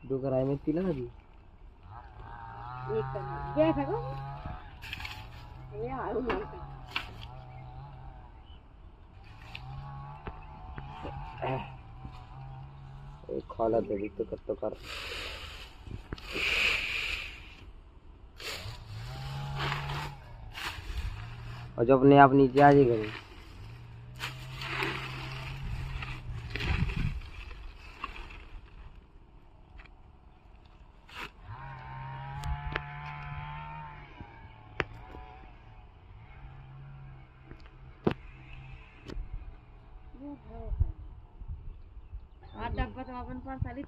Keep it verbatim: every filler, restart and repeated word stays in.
दो कराई में तिला दी एक कर ये खगो ये आलू नहीं एक खाला दे दी तो कर तो कर और जो अपने आप नीचे आ जाएगा आ डब्बा तो अपन पर साली